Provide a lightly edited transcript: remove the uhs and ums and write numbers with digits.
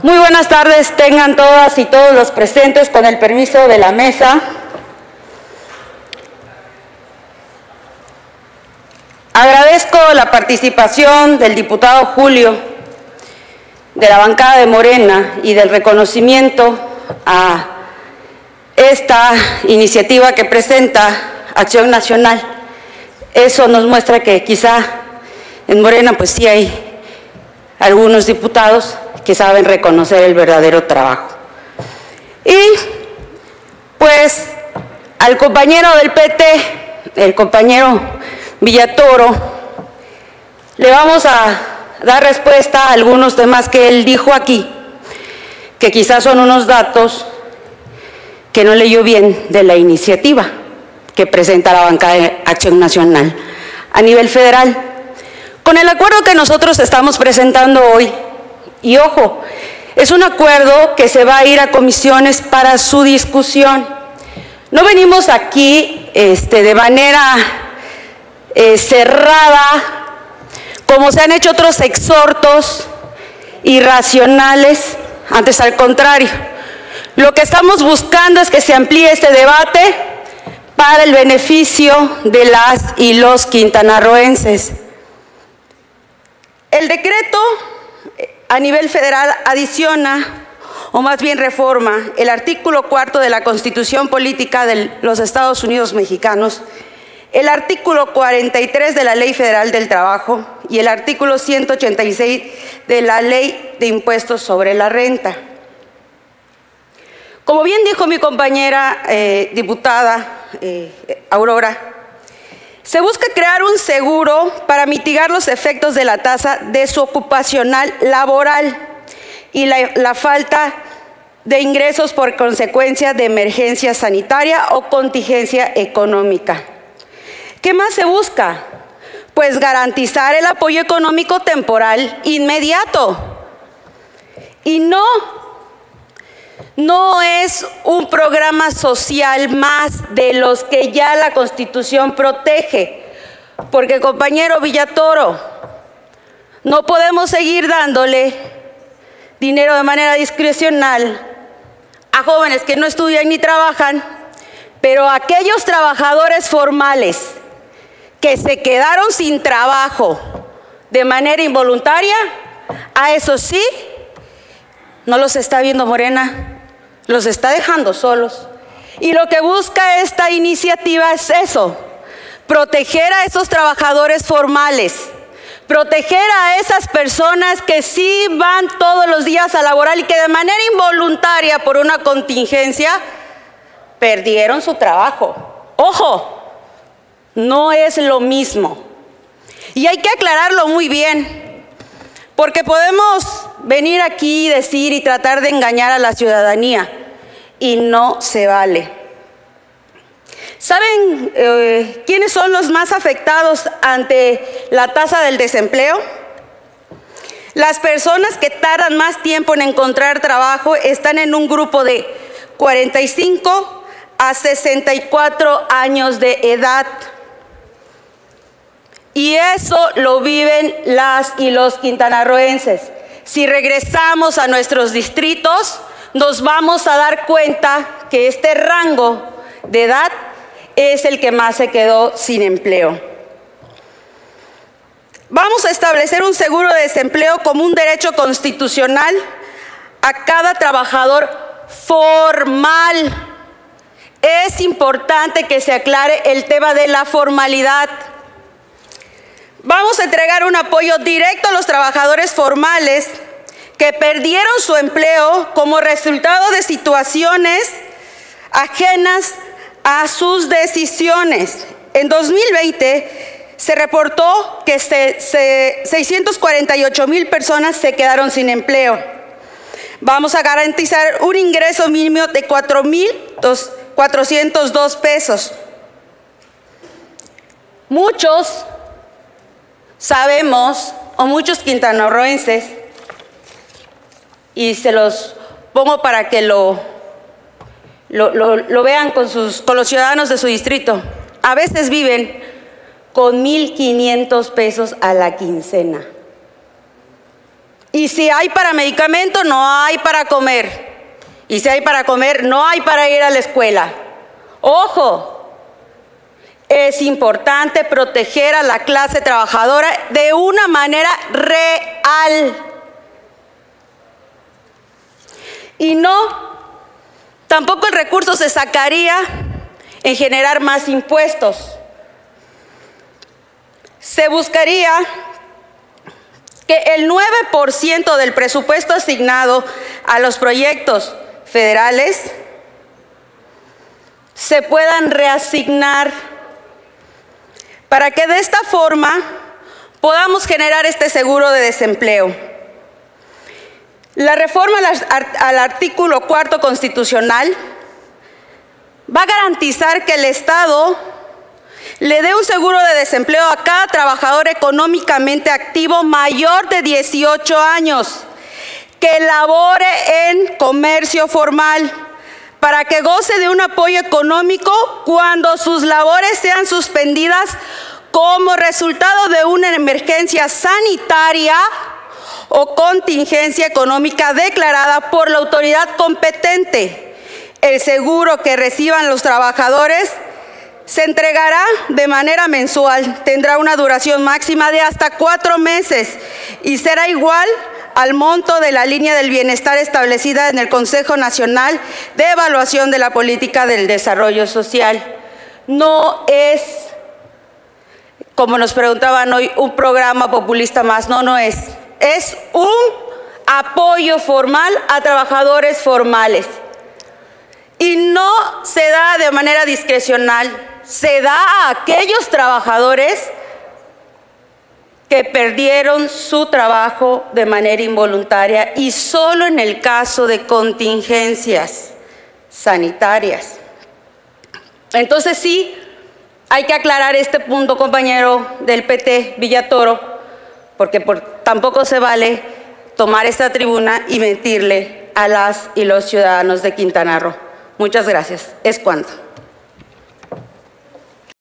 Muy buenas tardes, tengan todas y todos los presentes, con el permiso de la mesa. Agradezco la participación del diputado Julio, de la bancada de Morena, y del reconocimiento a esta iniciativa que presenta Acción Nacional. Eso nos muestra que quizá en Morena pues sí hay algunos diputados que saben reconocer el verdadero trabajo. Y pues al compañero del PT, el compañero Villatoro, le vamos a dar respuesta a algunos temas que él dijo aquí, que quizás son unos datos que no leyó bien de la iniciativa que presenta la bancada de Acción Nacional a nivel federal. Con el acuerdo que nosotros estamos presentando hoy, y ojo, es un acuerdo que se va a ir a comisiones para su discusión. No venimos aquí de manera cerrada, como se han hecho otros exhortos irracionales. Antes, al contrario, lo que estamos buscando es que se amplíe este debate para el beneficio de las y los quintanarroenses. El decreto a nivel federal adiciona, o más bien reforma, el artículo 4 de la Constitución Política de los Estados Unidos Mexicanos, el artículo 43 de la Ley Federal del Trabajo y el artículo 186 de la Ley de Impuestos sobre la Renta. Como bien dijo mi compañera diputada Aurora, se busca crear un seguro para mitigar los efectos de la tasa desocupacional laboral y la falta de ingresos por consecuencia de emergencia sanitaria o contingencia económica. ¿Qué más se busca? Pues garantizar el apoyo económico temporal inmediato. Y no es un programa social más de los que ya la Constitución protege, porque, compañero Villatoro, no podemos seguir dándole dinero de manera discrecional a jóvenes que no estudian ni trabajan, pero aquellos trabajadores formales que se quedaron sin trabajo de manera involuntaria, a eso sí, no los está viendo Morena, los está dejando solos. Y lo que busca esta iniciativa es eso, proteger a esos trabajadores formales, proteger a esas personas que sí van todos los días a laborar y que de manera involuntaria por una contingencia perdieron su trabajo. ¡Ojo! No es lo mismo. Y hay que aclararlo muy bien, porque podemos venir aquí y decir y tratar de engañar a la ciudadanía, y no se vale. ¿Saben quiénes son los más afectados ante la tasa del desempleo? Las personas que tardan más tiempo en encontrar trabajo están en un grupo de 45 a 64 años de edad. Y eso lo viven las y los quintanarroenses. Si regresamos a nuestros distritos, nos vamos a dar cuenta que este rango de edad es el que más se quedó sin empleo. Vamos a establecer un seguro de desempleo como un derecho constitucional a cada trabajador formal. Es importante que se aclare el tema de la formalidad. Vamos a entregar un apoyo directo a los trabajadores formales que perdieron su empleo como resultado de situaciones ajenas a sus decisiones. En 2020 se reportó que 648,000 personas se quedaron sin empleo. Vamos a garantizar un ingreso mínimo de 4,402 pesos. Muchos sabemos, o muchos quintanarroenses, y se los pongo para que lo vean con los ciudadanos de su distrito, a veces viven con 1,500 pesos a la quincena. Y si hay para medicamento, no hay para comer. Y si hay para comer, no hay para ir a la escuela. ¡Ojo! Es importante proteger a la clase trabajadora de una manera real. Y no, tampoco el recurso se sacaría en generar más impuestos. Se buscaría que el 9% del presupuesto asignado a los proyectos federales se puedan reasignar para que de esta forma podamos generar este seguro de desempleo. La reforma al artículo 4 constitucional va a garantizar que el Estado le dé un seguro de desempleo a cada trabajador económicamente activo mayor de 18 años que labore en comercio formal, para que goce de un apoyo económico cuando sus labores sean suspendidas como resultado de una emergencia sanitaria o contingencia económica declarada por la autoridad competente. El seguro que reciban los trabajadores se entregará de manera mensual, tendrá una duración máxima de hasta 4 meses y será igual al monto de la línea del bienestar establecida en el Consejo Nacional de Evaluación de la Política del Desarrollo Social. No es, como nos preguntaban hoy, un programa populista más, no es. Es un apoyo formal a trabajadores formales. Y no se da de manera discrecional, se da a aquellos trabajadores que perdieron su trabajo de manera involuntaria y solo en el caso de contingencias sanitarias. Entonces sí, hay que aclarar este punto, compañero del PT, Villatoro, porque tampoco se vale tomar esta tribuna y mentirle a las y los ciudadanos de Quintana Roo. Muchas gracias. Es cuanto.